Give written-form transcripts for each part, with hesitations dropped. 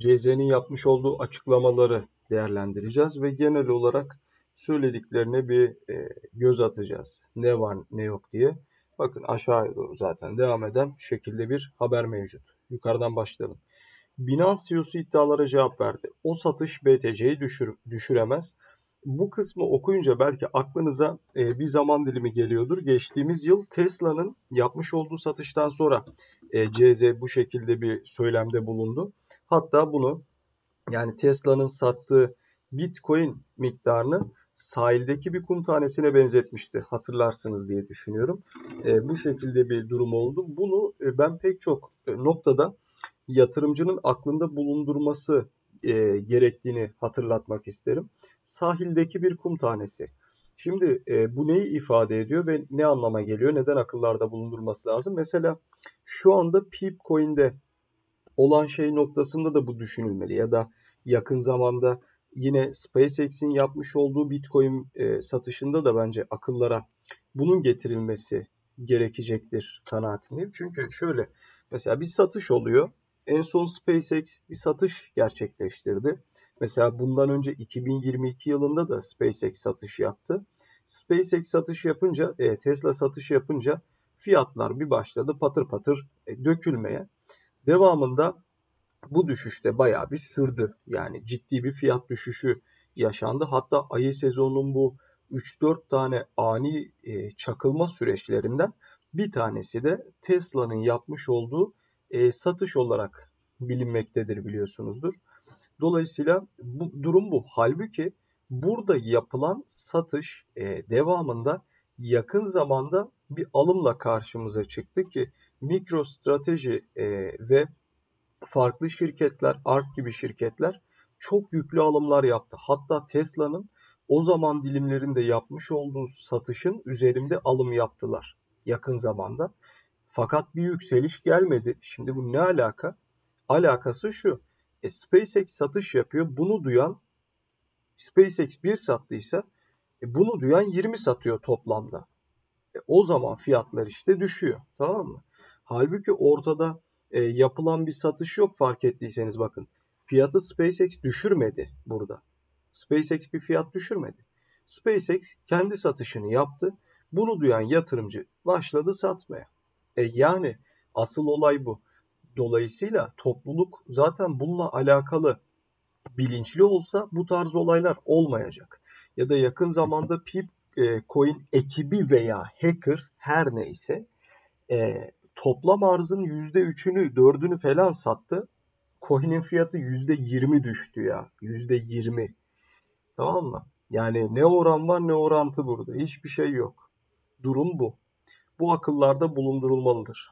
CZ'nin yapmış olduğu açıklamaları değerlendireceğiz ve genel olarak söylediklerine bir göz atacağız. Ne var ne yok diye. Bakın aşağıya doğru zaten devam eden şekilde bir haber mevcut. Yukarıdan başlayalım. Binance CEO'su iddialara cevap verdi. O satış BTC'yi düşüremez. Bu kısmı okuyunca belki aklınıza bir zaman dilimi geliyordur. Geçtiğimiz yıl Tesla'nın yapmış olduğu satıştan sonra CZ bu şekilde bir söylemde bulundu. Hatta bunu yani Tesla'nın sattığı Bitcoin miktarını sahildeki bir kum tanesine benzetmişti. Hatırlarsınız diye düşünüyorum. Bu şekilde bir durum oldu. Bunu ben pek çok noktada yatırımcının aklında bulundurması gerektiğini hatırlatmak isterim. Sahildeki bir kum tanesi. Şimdi bu neyi ifade ediyor ve ne anlama geliyor? Neden akıllarda bulundurması lazım? Mesela şu anda Peepcoin'de olan şey noktasında da bu düşünülmeli ya da yakın zamanda yine SpaceX'in yapmış olduğu Bitcoin satışında da bence akıllara bunun getirilmesi gerekecektir kanaatindeyim. Çünkü şöyle mesela bir satış oluyor. En son SpaceX bir satış gerçekleştirdi. Mesela bundan önce 2022 yılında da SpaceX satış yaptı. SpaceX satış yapınca, Tesla satış yapınca fiyatlar bir başladı patır patır dökülmeye. Devamında bu düşüşte bayağı bir sürdü. Yani ciddi bir fiyat düşüşü yaşandı. Hatta ayı sezonunun bu 3-4 tane ani çakılma süreçlerinden bir tanesi de Tesla'nın yapmış olduğu satış olarak bilinmektedir biliyorsunuzdur. Dolayısıyla bu durum bu. Halbuki burada yapılan satış devamında yakın zamanda bir alımla karşımıza çıktı ki MicroStrateji ve farklı şirketler, ARK gibi şirketler çok yüklü alımlar yaptı. Hatta Tesla'nın o zaman dilimlerinde yapmış olduğu satışın üzerinde alım yaptılar yakın zamanda. Fakat bir yükseliş gelmedi. Şimdi bu ne alaka? Alakası şu. SpaceX satış yapıyor. Bunu duyan SpaceX 1 sattıysa bunu duyan 20 satıyor toplamda. O zaman fiyatlar işte düşüyor. Tamam mı? Halbuki ortada yapılan bir satış yok fark ettiyseniz bakın. Fiyatı SpaceX düşürmedi burada. SpaceX bir fiyat düşürmedi. SpaceX kendi satışını yaptı. Bunu duyan yatırımcı başladı satmaya. Yani asıl olay bu. Dolayısıyla topluluk zaten bununla alakalı bilinçli olsa bu tarz olaylar olmayacak. Ya da yakın zamanda Peepcoin ekibi veya hacker her neyse toplam arzın %3'ünü 4'ünü falan sattı. Coin'in fiyatı %20 düştü ya. %20. Tamam mı? Yani ne oran var ne orantı burada. Hiçbir şey yok. Durum bu. Bu akıllarda bulundurulmalıdır.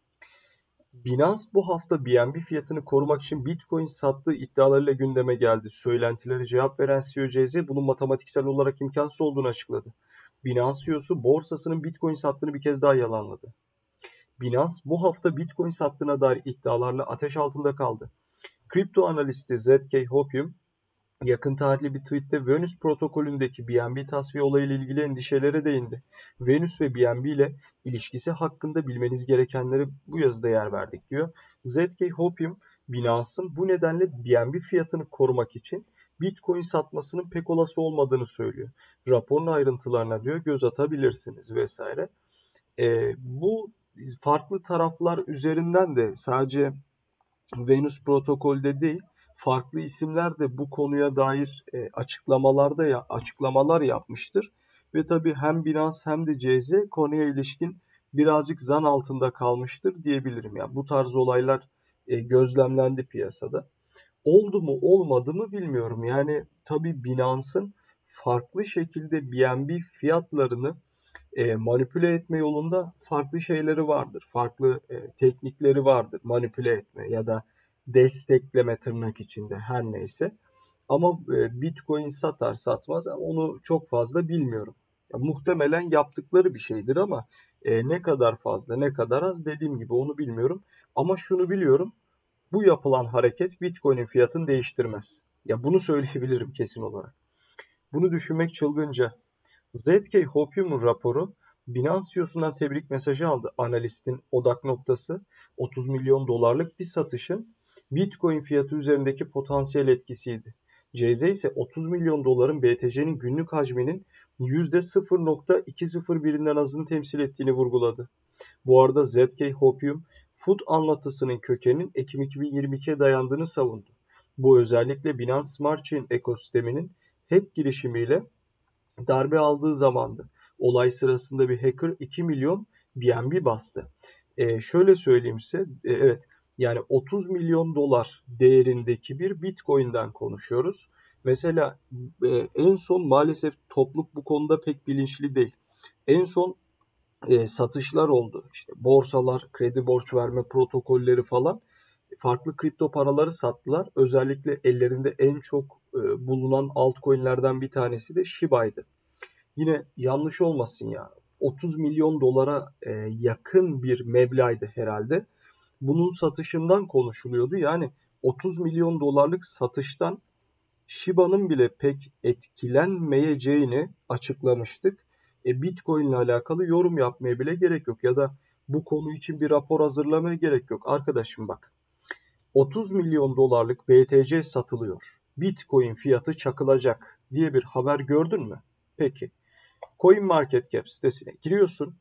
Binance bu hafta BNB fiyatını korumak için Bitcoin sattığı iddialarıyla gündeme geldi. Söylentilere cevap veren CEO CZ bunun matematiksel olarak imkansız olduğunu açıkladı. Binance CEO'su borsasının Bitcoin sattığını bir kez daha yalanladı. Binance bu hafta Bitcoin sattığına dair iddialarla ateş altında kaldı. Kripto analisti ZK Hopium yakın tarihli bir tweette Venus protokolündeki BNB tasfiye olayıyla ilgili endişelere değindi. Venus ve BNB ile ilişkisi hakkında bilmeniz gerekenleri bu yazıda yer verdik diyor. ZK Hopium, Binance'ın bu nedenle BNB fiyatını korumak için Bitcoin satmasının pek olası olmadığını söylüyor. Raporun ayrıntılarına diyor göz atabilirsiniz vesaire. Bu farklı taraflar üzerinden de sadece Venus protokolde değil, farklı isimler de bu konuya dair açıklamalar yapmıştır. Ve tabii hem Binance hem de CZ konuya ilişkin birazcık zan altında kalmıştır diyebilirim. Yani bu tarz olaylar gözlemlendi piyasada. Oldu mu olmadı mı bilmiyorum. Yani tabii Binance'ın farklı şekilde BNB fiyatlarını manipüle etme yolunda farklı şeyleri vardır. Farklı teknikleri vardır manipüle etme ya da destekleme tırnak içinde her neyse. Ama Bitcoin satar satmaz onu çok fazla bilmiyorum. Ya, muhtemelen yaptıkları bir şeydir ama ne kadar fazla ne kadar az dediğim gibi onu bilmiyorum. Ama şunu biliyorum bu yapılan hareket Bitcoin'in fiyatını değiştirmez. Ya bunu söyleyebilirim kesin olarak. Bunu düşünmek çılgınca. ZK Hopium'un raporu Binance CEO'sundan tebrik mesajı aldı. Analistin odak noktası 30 milyon dolarlık bir satışın Bitcoin fiyatı üzerindeki potansiyel etkisiydi. CZ ise 30 milyon doların BTC'nin günlük hacminin %0.201'inden azını temsil ettiğini vurguladı. Bu arada ZK Hopium, Food anlatısının kökeninin Ekim 2022'ye dayandığını savundu. Bu özellikle Binance Smart Chain ekosisteminin hack girişimiyle darbe aldığı zamandı. Olay sırasında bir hacker 2 milyon BNB bastı. Şöyle söyleyeyim size, evet, yani 30 milyon dolar değerindeki bir Bitcoin'den konuşuyoruz. Mesela en son maalesef topluluk bu konuda pek bilinçli değil. En son satışlar oldu. İşte borsalar, kredi borç verme protokolleri falan farklı kripto paraları sattılar. Özellikle ellerinde en çok bulunan altcoin'lerden bir tanesi de Shiba'ydı. Yine yanlış olmasın ya, 30 milyon dolara yakın bir meblağdı herhalde. Bunun satışından konuşuluyordu. Yani 30 milyon dolarlık satıştan Shiba'nın bile pek etkilenmeyeceğini açıklamıştık. Bitcoin ile alakalı yorum yapmaya bile gerek yok ya da bu konu için bir rapor hazırlamaya gerek yok. Arkadaşım bak, 30 milyon dolarlık BTC satılıyor. Bitcoin fiyatı çakılacak diye bir haber gördün mü? Peki. CoinMarketCap sitesine giriyorsun.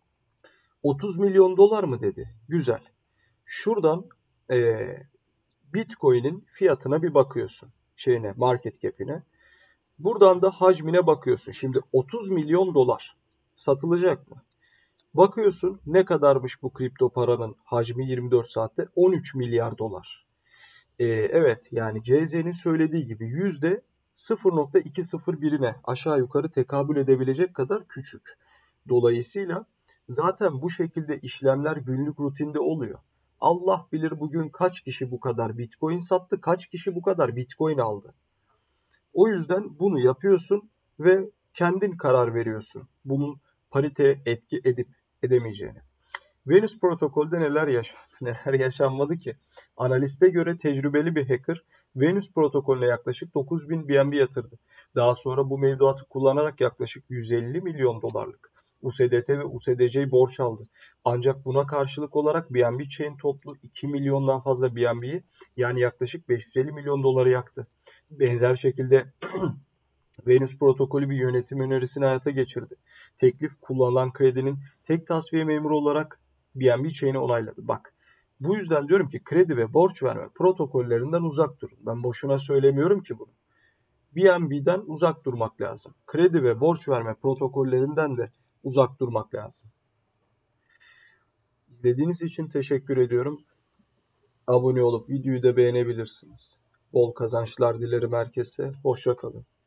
30 milyon dolar mı dedi? Güzel. Şuradan Bitcoin'in fiyatına bir bakıyorsun. Market cap'ine. Buradan da hacmine bakıyorsun. Şimdi 30 milyon dolar satılacak mı? Bakıyorsun ne kadarmış bu kripto paranın hacmi 24 saatte? 13 milyar dolar. Evet, yani CZ'nin söylediği gibi %0.201'ine aşağı yukarı tekabül edebilecek kadar küçük. Dolayısıyla zaten bu şekilde işlemler günlük rutinde oluyor. Allah bilir bugün kaç kişi bu kadar Bitcoin sattı, kaç kişi bu kadar Bitcoin aldı. O yüzden bunu yapıyorsun ve kendin karar veriyorsun bunun pariteye etki edip edemeyeceğini. Venus protokolde neler yaşandı, neler yaşanmadı ki? Analiste göre tecrübeli bir hacker Venus protokolüne yaklaşık 9000 BNB yatırdı. Daha sonra bu mevduatı kullanarak yaklaşık 150 milyon dolarlık USDT ve USDC borç aldı. Ancak buna karşılık olarak BNB Chain toplu 2 milyondan fazla BNB'yi, yani yaklaşık 550 milyon doları yaktı. Benzer şekilde Venus protokolü bir yönetim önerisini hayata geçirdi. Teklif kullanılan kredinin tek tasfiye memuru olarak BNB Chain'i onayladı. Bak, bu yüzden diyorum ki kredi ve borç verme protokollerinden uzak durun. Ben boşuna söylemiyorum ki bunu. BNB'den uzak durmak lazım. Kredi ve borç verme protokollerinden de uzak durmak lazım. İzlediğiniz için teşekkür ediyorum. Abone olup videoyu da beğenebilirsiniz. Bol kazançlar dilerim herkese. Hoşça kalın.